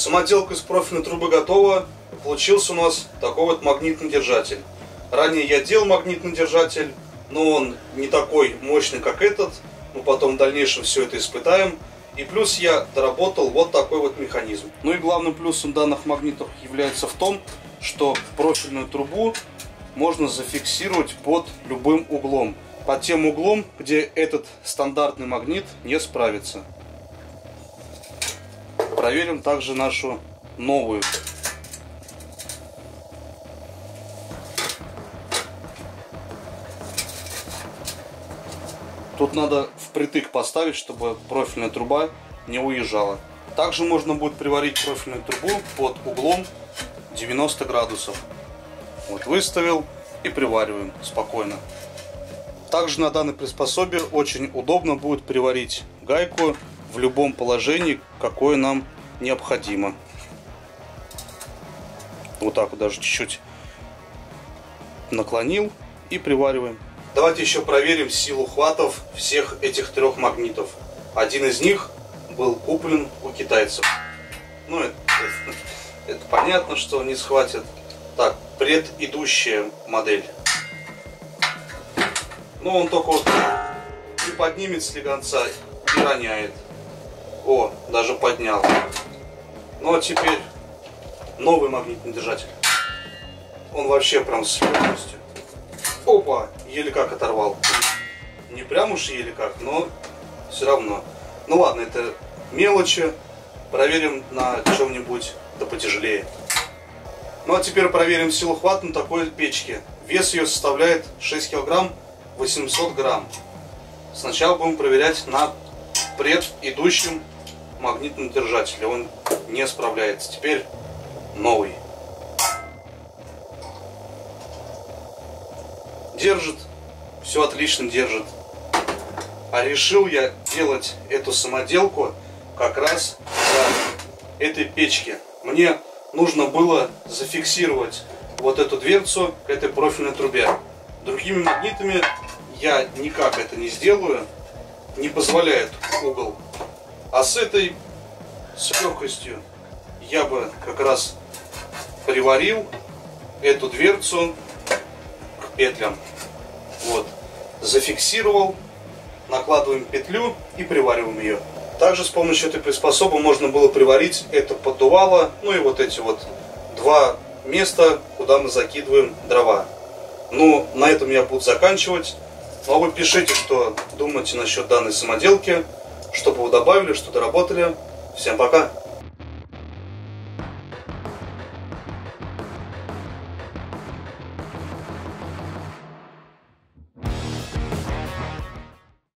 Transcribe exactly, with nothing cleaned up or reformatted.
Самоделка из профильной трубы готова. Получился у нас такой вот магнитный держатель. Ранее я делал магнитный держатель, но он не такой мощный, как этот. Мы потом в дальнейшем все это испытаем. И плюс я доработал вот такой вот механизм. Ну и главным плюсом данных магнитов является в том, что профильную трубу можно зафиксировать под любым углом. Под тем углом, где этот стандартный магнит не справится. Проверим также нашу новую. Тут надо впритык поставить, чтобы профильная труба не уезжала. Также можно будет приварить профильную трубу под углом девяносто градусов. Вот выставил и привариваем спокойно. Также на данной приспособе очень удобно будет приварить гайку в любом положении, какое нам необходимо. Вот так вот даже чуть-чуть наклонил и привариваем. Давайте еще проверим силу хватов всех этих трех магнитов. Один из них был куплен у китайцев. Ну, это, это, это понятно, что не схватит. Так, предыдущая модель. Ну, он только вот приподнимет слегонца и роняет. О, даже поднял. Ну, а теперь новый магнитный держатель. Он вообще прям с легкостью. Опа, еле как оторвал. Не прям уж еле как, но все равно. Ну ладно, это мелочи. Проверим на чем-нибудь да потяжелее. Ну а теперь проверим силу хвата на такой печке. Вес ее составляет шесть килограмм восемьсот грамм. Сначала будем проверять на предыдущем магнитном держателе. Он не справляется. Теперь новый. Держит, все отлично держит. А решил я делать эту самоделку как раз для этой печки. Мне нужно было зафиксировать вот эту дверцу к этой профильной трубе. Другими магнитами я никак это не сделаю, не позволяет угол. А с этой, с легкостью, я бы как раз приварил эту дверцу к петлям. Вот, зафиксировал, накладываем петлю и привариваем ее. Также с помощью этой приспособы можно было приварить это поддувало, ну и вот эти вот два места, куда мы закидываем дрова. Ну, на этом я буду заканчивать. Ну а вы пишите, что думаете насчет данной самоделки, что бы вы добавили, что доработали. Всем пока!